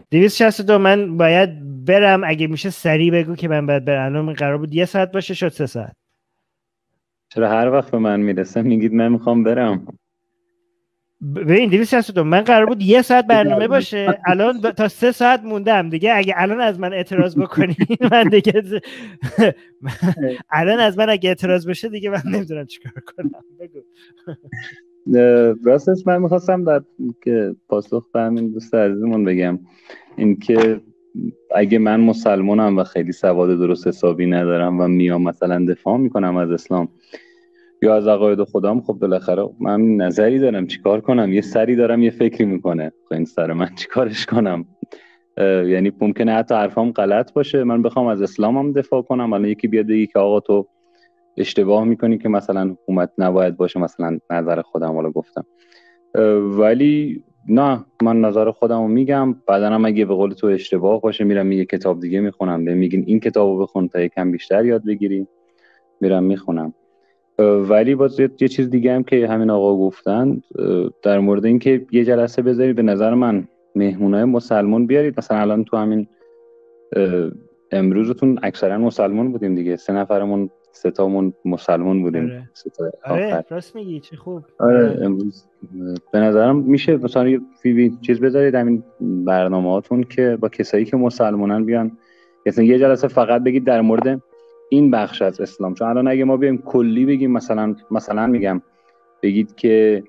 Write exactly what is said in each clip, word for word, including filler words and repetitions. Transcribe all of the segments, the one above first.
دویست و شصت و دو من باید برم، اگه میشه سریع بگو که من باید برم. الان قرار بود یه ساعت باشه، شد سه ساعت. چرا هر وقت به من میرسه میگید من میخوام برم؟ ببین دویست و شصت و دو من قرار بود یه ساعت برنامه باشه، الان تا سه ساعت موندم دیگه. اگه الان از من اعتراض بکنی من دیگه الان از من اگه اعتراض بشه دیگه من نمیدونم چیکار کنم. بگو. راستش من میخواستم در که پاسخ به همین دوست عزیزمون بگم اینکه اگه من مسلمانم و خیلی سواد درست حسابی ندارم و میام مثلا دفاع میکنم از اسلام یا از عقاید خودم، خب بالاخره من نظری دارم، چیکار کنم؟ یه سری دارم یه فکری میکنه، خب این سر من چیکارش کنم؟ یعنی ممکنه حتی حرفام غلط باشه، من بخوام از اسلامم دفاع کنم، الان یکی بیاد بگه که آقا تو اشتباه میکنی که مثلا حکومت نباید باشه، مثلا نظر خودم حالا گفتم، ولی نه، من نظر خودم رو میگم، بعدا هم اگه به قول تو اشتباه باشه میرم یه کتاب دیگه میخونم، به میگین این کتابو بخون تا یکم بیشتر یاد بگیری، میرم میخونم. ولی باز یه چیز دیگه هم که همین آقا گفتن در مورد این که یه جلسه بذارید، به نظر من مهمونای مسلمان بیارید. مثلا الان تو همین امروزتون اکثرا مسلمان بودیم دیگه، سه نفرمون سه تامون مسلمان بودیم. آره. سه تا آره راست میگی، چه خوب. آره امروز به نظرم میشه مثلا یه فیلم چیز بذارید همین برنامه‌هاتون که با کسایی که مسلمانن بیان، مثلا یه جلسه فقط بگید در مورد این بخش از اسلام. چون الان اگه ما بیایم کلی بگیم، مثلا مثلا میگم بگید که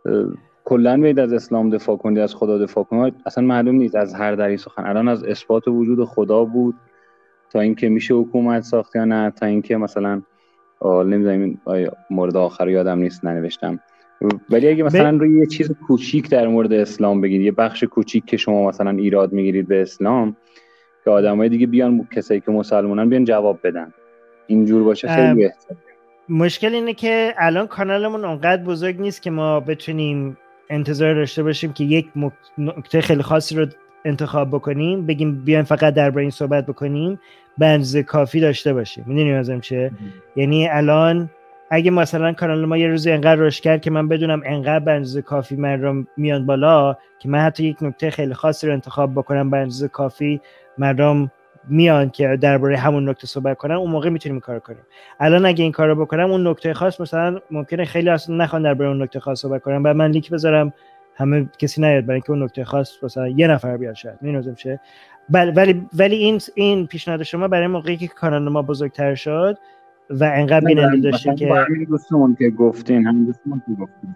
کلا بیاید از اسلام دفاع کنید، از خدا دفاع کنید، اصلا معلوم نیست از هر دری سخن. الان از اثبات وجود خدا بود تا اینکه میشه حکومت ساخت یا نه، تا اینکه مثلا نمیدونم مورد آخر یادم نیست ننوشتم، ولی اگه مثلا ب... روی یه چیز کوچیک در مورد اسلام بگید، یه بخش کوچیک که شما مثلا ایراد میگیرید به اسلام، که آدمای دیگه بیان، کسایی که مسلمانن بیان جواب بدن، اینجور باشه خیلی بهتره. مشکل اینه که الان کانالمون اونقدر بزرگ نیست که ما بتونیم انتظار داشته باشیم که یک نکته خیلی خاصی رو انتخاب بکنیم، بگیم بیایم فقط درباره این صحبت بکنیم، به اندازه کافی داشته باشیم. میدونی لازم چیه؟ یعنی الان اگه مثلا کانال ما یه روزی انقدر رشد کرد که من بدونم انقدر به اندازه کافی مردم میان بالا که من حتی یک نکته خیلی خاصی رو انتخاب بکنم، به اندازه کافی مردم میان که درباره همون نکته صحبت کنن، اون موقع میتونیم این کارو کنیم. الان اگه این کارو بکنم، اون نکته خاص مثلا ممکنه خیلی اصلا نخوان درباره اون نکته خاص صحبت کنن، بعد من لینک بذارم همه کسی نیاد، برای اینکه اون نکته خاص مثلا یه نفر بیاد شاید. می‌دونم چه. ولی ولی این این پیشنهاد شما برای موقعی که کانال ما بزرگتر شد و انقدر بیننده داشتیم که همین دوستمون که گفتین، همین دوستمون که گفتین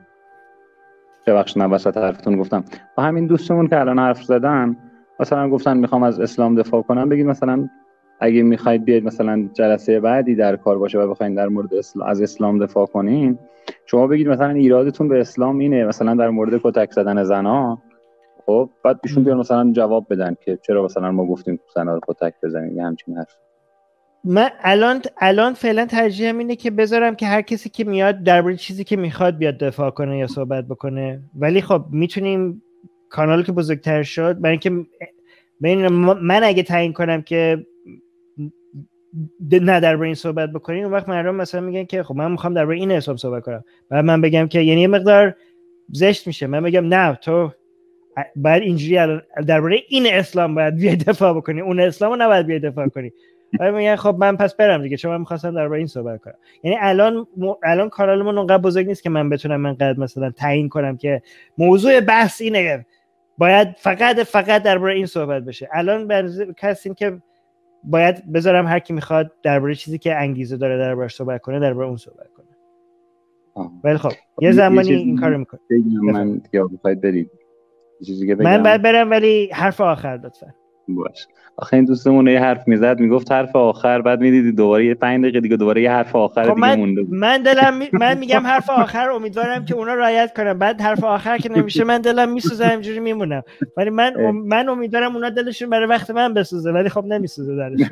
ببخشید من وسط حرفتون گفتم، با همین دوستمون که الان حرف زدن مثلا گفتن میخوام از اسلام دفاع کنم، بگید مثلا اگه میخواید بیاید مثلا جلسه بعدی در کار باشه و بخواید در مورد اسلام از اسلام دفاع کنین، شما بگید مثلا ایرادتون به اسلام اینه، مثلا در مورد کتک زدن زنا، خب بعد ایشون بیان مثلا جواب بدن که چرا مثلا ما گفتیم زنا رو کتک بزنید، یه همچین حرف. من الان الان فعلا ترجیحم اینه که بذارم که هر کسی که میاد درباره چیزی که میخواد بیاد دفاع کنه یا صحبت بکنه، ولی خب میتونیم کانال که بزرگتر شد، برای اینکه ببین من اگه تعیین کنم که نه درباره این صحبت بکنین، اون وقت مردم مثلا میگن که خب من میخوام درباره این حساب صحبت کنم، بعد من بگم که یعنی یه مقدار زشت میشه، من بگم نه تو بعد اینجوری درباره این اسلام باید بیای دفاع بکنی، اون اسلامو نباید بیای دفاع کنی. بعد میگن خب من پس برم دیگه، چون من می‌خواستم درباره این صحبت کنم. یعنی الان م... الان کانالمون اونقدر بزرگ نیست که من بتونم من قد مثلا تعیین کنم که موضوع بحث اینه باید فقط فقط درباره این صحبت بشه. الان کسیم که باید بذارم هر کی میخواد درباره چیزی که انگیزه داره دربارش صحبت کنه درباره اون صحبت کنه. ولی خب یه زمانی یه این کارو میکنه. من یا بخواید برید چیزی که بگم من بعد برم، ولی حرف آخر لطفا. باشه. آخه این دوستمون یه حرف میزد، میگفت حرف آخر، بعد میدیدی دوباره یه پنج دقیقه دیگه دوباره یه حرف آخر دیگه من مونده. من دلم می... من میگم حرف آخر، امیدوارم که اونا رعایت کنن، بعد حرف آخر که نمیشه من دلم میسوزه، اینجوری میمونم. ولی من ام... من امیدوارم اونا دلشون برای وقت من بسوزه، ولی خب نمیسوزه درشون.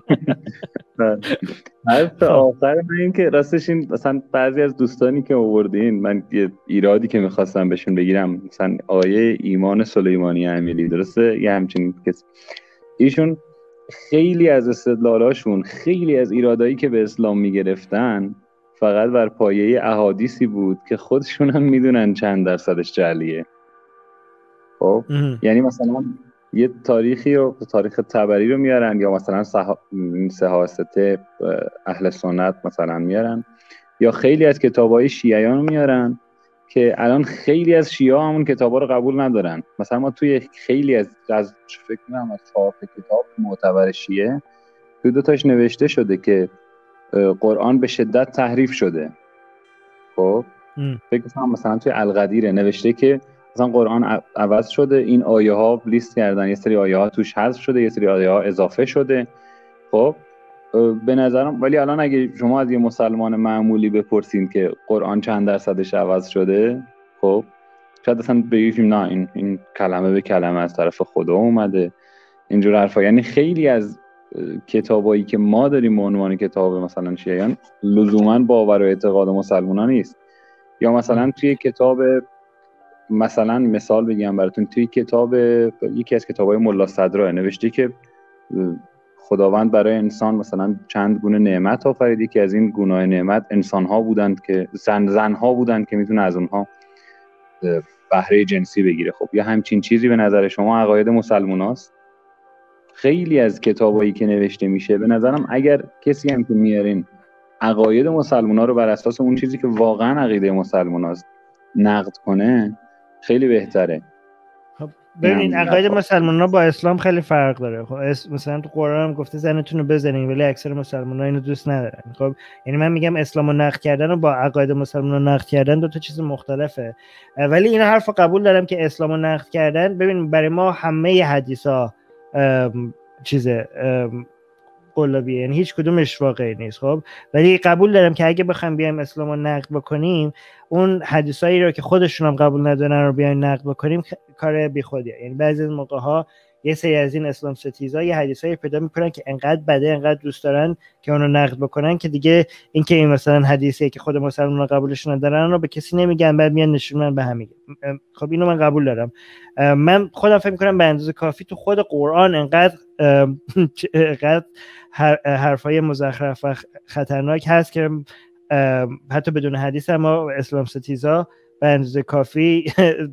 حرف آخر من این که راستش این مثلا بعضی از دوستانی که آوردین، من یه ایرادی که میخواستم بهشون بگیرم، مثلا آیه ایمان سلیمانی امیلی، درسته یه همچین کس، ایشون خیلی از استدلالاشون، خیلی از ایرادایی که به اسلام میگرفتن فقط بر پایه احادیثی بود که خودشون هم میدونن چند درصدش جعلیه. خب یعنی مثلا یه تاریخی رو، تاریخ طبری رو میارن، یا مثلا صح... صحاسته اهل سنت مثلا میارن، یا خیلی از کتابای شیعیان رو میارن که الان خیلی از شیعه همون کتابا رو قبول ندارن. مثلا ما توی خیلی از از فکر می‌کنم از چهار کتاب معتبر شیعه دو دو تاش نوشته شده که قرآن به شدت تحریف شده. خب فکر کنم مثلا توی القدیره نوشته که مثلا قرآن عوض شده، این آیه ها لیست کردن، یه سری آیه ها توش حذف شده، یه سری آیه ها اضافه شده. خب به نظرم، ولی الان اگه شما از یه مسلمان معمولی بپرسین که قرآن چند درصدش عوض شده، خب شاید اصلا بگیم نه این این کلمه به کلمه از طرف خدا اومده، اینجور حرفا. یعنی خیلی از کتابایی که ما داریم به عنوان کتاب مثلا شیعیان لزوما باور و اعتقاد مسلمانان نیست. یا مثلا توی کتاب، مثلا مثال بگم براتون، توی کتاب یکی از کتابای ملا صدرا نوشته که خداوند برای انسان مثلا چند گونه نعمت آفرید، که از این گونه نعمت انسان‌ها بودند که زن زن‌ها بودند که میتونه از اونها بهره جنسی بگیره. خب یا همچین چیزی به نظر شما عقاید مسلماناست؟ خیلی از کتابایی که نوشته میشه به نظرم اگر کسی هم که میارین عقاید مسلمانا رو بر اساس اون چیزی که واقعا عقیده مسلماناست نقد کنه خیلی بهتره. خب ببینید عقاید مسلمانا با اسلام خیلی فرق داره. خب مثلا تو قرآن هم گفته زنتون رو بزنین، ولی اکثر مسلمانا اینو دوست ندارن. خب یعنی من میگم اسلامو نقد کردن و با عقاید مسلمانا نقد کردن دو تا چیز مختلفه. ولی این حرفو قبول دارم که اسلامو نقد کردن، ببین برای ما همه حدیثا چیزه قلابیه، یعنی هیچ کدومش واقعی نیست. خب ولی قبول دارم که اگه بخوایم بیایم اسلامو نقد بکنیم، اون حدیثایی رو که خودشون هم قبول ندارن رو بیایم نقد بکنیم کار بیخودیه. یعنی بعضی از موقع‌ها یه سری از این اسلام ستیزا یه حدیثایی پیدا میکنن که انقدر بده، انقدر دوست دارن که اونو نقد بکنن که دیگه این که این مثلا حدیثی که خود مسلمان‌ها قبولش ندارن رو به کسی نمیگن، بعد میان نشون میدن به همین. خب اینو من قبول دارم. من خودم فکر میکنم به اندازه کافی تو خود قرآن انقدر انقدر حرفای مزخرف و خطرناک هست که حتی بدون حدیث هم ما اسلام ستیزا به اندازه کافی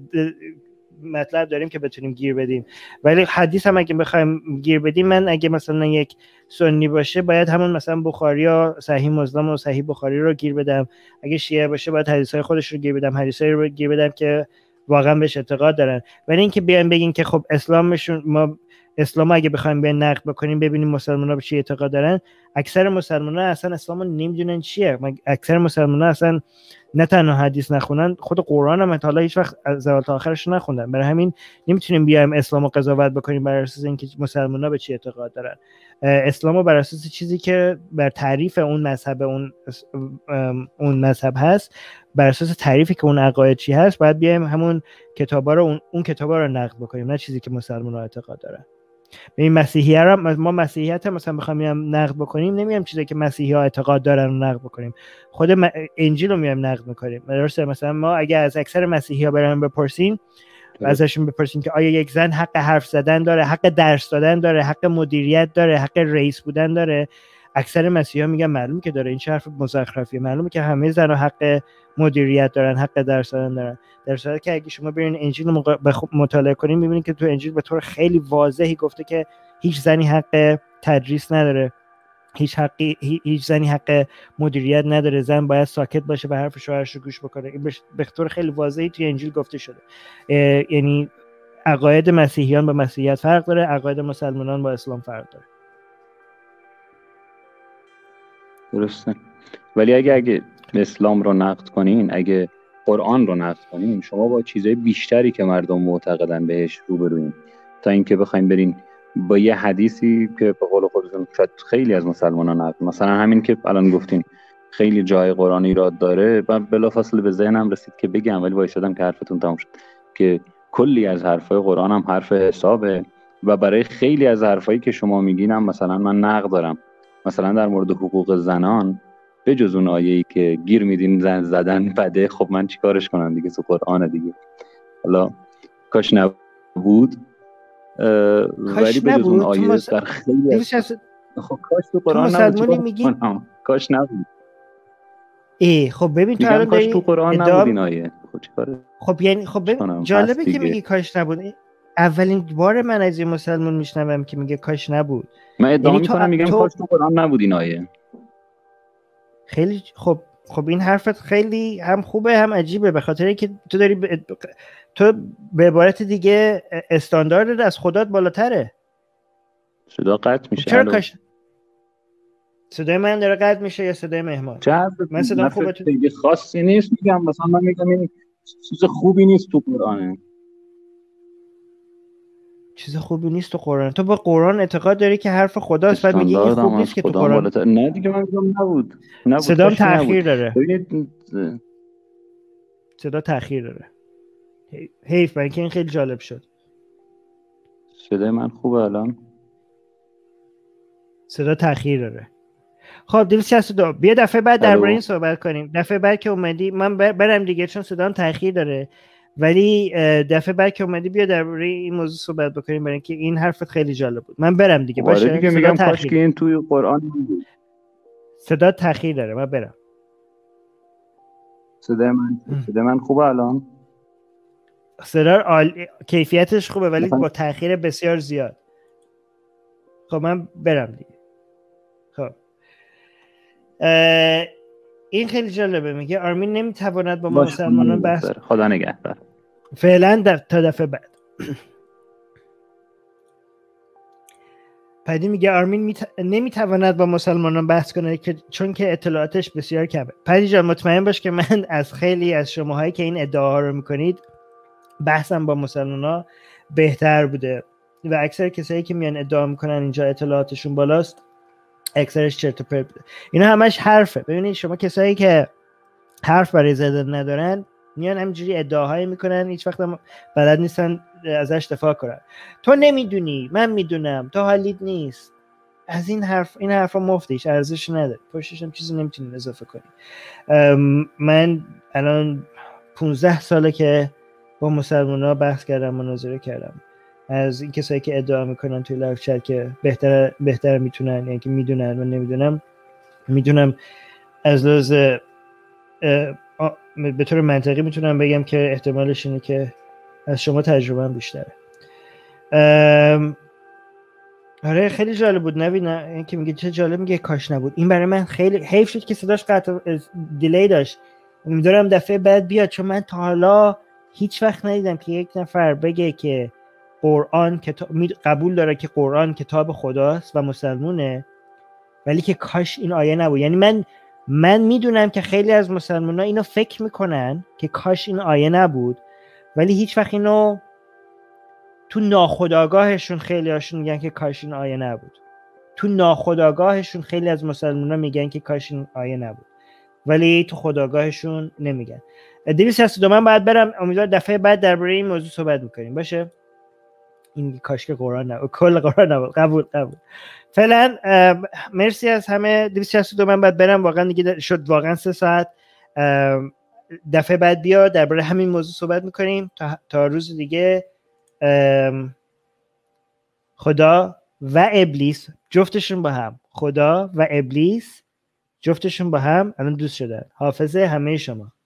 مطلب داریم که بتونیم گیر بدیم. ولی حدیث هم اگه بخوایم گیر بدیم، من اگه مثلا یک سنی باشه باید همون مثلا بخاری یا صحیح مسلم و صحیح بخاری رو گیر بدم، اگه شیعه باشه باید حدیثای خودش رو گیر بدم، حدیثای رو گیر بدم که واقعا بهش اعتقاد دارن. ولی اینکه بیان بگین که خب اسلامشون، ما اسلام اگه بخوایم به نقد بکنیم ببینیم مسلمان‌ها به چی اعتقاد دارن، اکثر مسلمان‌ها اصلا اسلامو نمیدونن چیه. اکثر مسلمان‌ها اصلا نه تنها حدیث نخونن، خود قرآن هم حالا هیچ وقت از اول تا آخرش نخوندن. برای همین نمیتونیم بیایم اسلامو قضاوت بکنیم بر اساس اینکه مسلمان‌ها به چی اعتقاد دارن. اسلامو بر اساس چیزی که بر تعریف اون مذهب اون اون مذهب هست، بر اساس تعریفی که اون عقاید چی هست، باید بیایم همون کتابا رو اون, اون کتابا رو نقد بکنیم، نه چیزی که مسلمان‌ها اعتقاد دارن. این مسیحیت رو ما مسیحیت هم مثلا بخوایم نقد بکنیم، نمیام چیزی که مسیحی‌ها اعتقاد دارن رو نقد بکنیم، خود م... انجیل رو میایم نقد میکنیم. درسته؟ مثلا ما اگه از اکثر مسیحی‌ها برام بپرسین و ازشون بپرسین که آیا یک زن حق حرف زدن داره، حق درس دادن داره، حق مدیریت داره، حق رئیس بودن داره، اکثر مسیحی‌ها میگن معلومه که داره. این چه حرف مزخرفیه؟ معلومه که همه زن‌ها حق مدیریت دارن، حق درس دادن دارن. در صورتی که اگه شما برین انجیل رو مطالعه کنین میبینید که تو انجیل به طور خیلی واضحی گفته که هیچ زنی حق تدریس نداره، هیچ حقی هیچ زنی حق مدیریت نداره، زن باید ساکت باشه و حرف شوهرش رو گوش بکنه. این به طور خیلی واضحی تو انجیل گفته شده. یعنی عقاید مسیحیان با مسیحیت فرق داره، عقاید مسلمانان با اسلام فرق داره. درسته. ولی اگه اگه اسلام رو نقد کنین، اگه قرآن رو نقد کنین، شما با چیزای بیشتری که مردم معتقدن بهش روبروین، تا اینکه بخواید برین با یه حدیثی که به قول خودتون شاید خیلی از مسلمانان نقد، مثلا همین که الان گفتین خیلی جای قرآن ایراد داره، و بلافاصله به ذهنم رسید که بگم، ولی وایسادم که حرفتون تموم شد، که کلی از حرفای قرآن هم حرف حسابه و برای خیلی از حرفایی که شما میگینم مثلا من نقد دارم. مثلا در مورد حقوق زنان، به جز اون آیه‌ای که گیر میدین زن زدن بده، خب من چیکارش کنم دیگه؟ تو قرآن دیگه. حالا کاش نبود، ولی به جز اون آیه مس... در خیلی از... شخص... خب کاش تو قرآن نبود، میگی... کاش نبود. ای خب ببین تو الان کاش تو قرآن ادام... نبود این آیه. خب چیکار؟ خب یعنی خب ببین جالبه که میگی کاش نبود. اولین بار من از یه مسلمان میشنوم که میگه کاش نبود. من ادعا یعنی تو میکنم میگم تو کاش تو قرآن نبود این آیه. خیلی خب خب این حرفت خیلی هم خوبه هم عجیبه، به خاطر اینکه تو داری ب... تو به عبارت دیگه استاندارد از خدات بالاتره. صدا قطع میشه. چرا کاش صدای من داره قطع میشه یا صدای مهمان؟ من صدام خوبه. خیلی خاصی نیست، میگم مثلا من میگم این چیز خوبی نیست تو قرآنه. چیز خوبی نیست تو قرآن؟ تو با قرآن اعتقاد داری که حرف خداست بعد میگی این خوب نیست که تو قرآن بالاتر. نه دیگه من میگم نبود. نبود. صدام تأخیر داره. ببینید صدا تأخیر داره. حیف، برای که این خیلی جالب شد. صدای من خوبه الان؟ صدا تأخیر داره. خب دویست و شصت و دو بیا دفعه بعد درباره این صحبت کنیم. دفعه بعد که اومدی من برم دیگه چون صدام تأخیر داره، ولی دفعه بعد که اومدی بیا درباره این موضوع صحبت بکنیم، برای اینکه این حرفت خیلی جالب بود. من برم دیگه. باشه دیگه میگم کاش که این توی قرآن بود. صدا تأخیر داره، من برم. صدای من صدای من خوبه الان؟ صدا عالی، کیفیتش خوبه ولی با تأخیر بسیار زیاد. خب من برم دیگه. خب این خیلی جالبه، میگه آرمین نمیتواند با ما مسلمانان بحث. خدا نگهدار. فعلا در تا دفعه بعد. پدی میگه آرمین میت... نمیتواند با مسلمانان بحث کنه که چون که اطلاعاتش بسیار کمه. پدی جان مطمئن باش که من از خیلی از شماهایی که این ادعاها رو میکنید بحثم با مسلمانان بهتر بوده و اکثر کسایی که میان ادعا میکنن اینجا اطلاعاتشون بالاست اکثرش چرت و پرت بوده. اینا همش حرفه. ببینید شما کسایی که حرف برای زدن ندارن میان همینجوری ادعاهایی میکنن، هیچ وقت هم بلد نیستن ازش دفاع کنن. تو نمیدونی، من میدونم، تو حالیت نیست. از این حرف این حرفا مفتیش ارزش نداره، پشتش هم چیزی نمیتونی اضافه کنی. من الان پونزده ساله که با مسلمان‌ها بحث کردم، مناظره کردم. از این کسایی که ادعا میکنن توی لایو چت که بهتر بهتر میتونن، یعنی که میدونن، من نمیدونم، میدونم از لحاظ به طور منطقی میتونم بگم که احتمالش اینه که از شما تجربه هم بیشتره. آره خیلی جالب بود. نبی نه این که میگه چه جالب، میگه کاش نبود. این برای من خیلی حیف شد که صداش قطع دیلی داشت. امیدوارم دفعه بعد بیاد، چون من تا حالا هیچ وقت ندیدم که یک نفر بگه که قرآن کتاب قبول داره که قرآن کتاب خداست و مسلمونه، ولی که کاش این آیه نبود. یعنی من من میدونم که خیلی از مسلمان‌ها اینو فکر میکنن که کاش این آیه نبود، ولی هیچ وقت اینو تو ناخودآگاهشون خیلی هاشون میگن که کاش این آیه نبود. تو ناخودآگاهشون خیلی از مسلمان‌ها میگن که کاش این آیه نبود، ولی تو خودآگاهشون نمیگن. دویست و شصت و دو من باید برم. امیدوارم دفعه بعد درباره این موضوع صحبت میکنیم. باشه؟ این کاش که قرآن نبود، کل قرآن نبود. قبول قبول. فعلا مرسی از همه. دویست و شصت و دو من باید برم، واقعا دیگه شد واقعا سه ساعت. دفعه بعد بیا درباره همین موضوع صحبت میکنیم. تا, تا روز دیگه خدا و ابلیس جفتشون با هم، خدا و ابلیس جفتشون با هم الان دوست شدن. حافظه همه شما.